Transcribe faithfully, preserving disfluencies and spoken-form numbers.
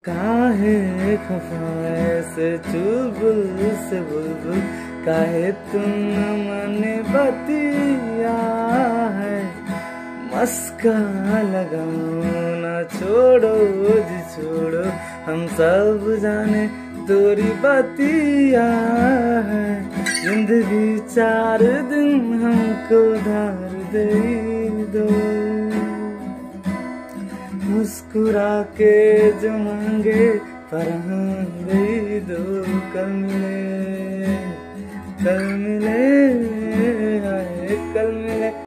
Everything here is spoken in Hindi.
काहे खफाए से चुलबुल से बुलबुल, काहे तुम न माने बतिया है। मस्का लगाओ ना छोड़ो जी छोड़ो, हम सब जाने तोरी बतिया है। जिंदगी चार दिन हमको धार दे दो, मुस्कुरा के जो मांगे फरहान दे दो। कल मिले कल मिले आए कल मिले।